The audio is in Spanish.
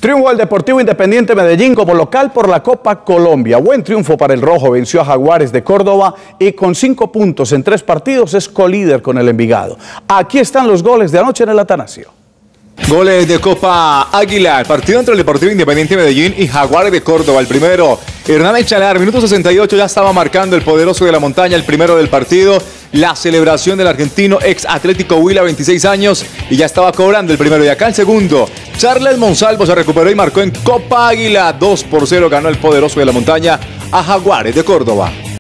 Triunfo del Deportivo Independiente Medellín como local por la Copa Colombia. Buen triunfo para el rojo, venció a Jaguares de Córdoba y con 5 puntos en 3 partidos es colíder con el Envigado. Aquí están los goles de anoche en el Atanasio. Goles de Copa Águila, el partido entre el Deportivo Independiente Medellín y Jaguares de Córdoba. El primero, Hernán Echalar, minuto 68, ya estaba marcando el poderoso de la montaña, el primero del partido. La celebración del argentino, ex Atlético Huila, 26 años, y ya estaba cobrando el primero. Y acá el segundo, Charles Monsalvo se recuperó y marcó en Copa Águila. 2-0 ganó el poderoso de la montaña a Jaguares de Córdoba.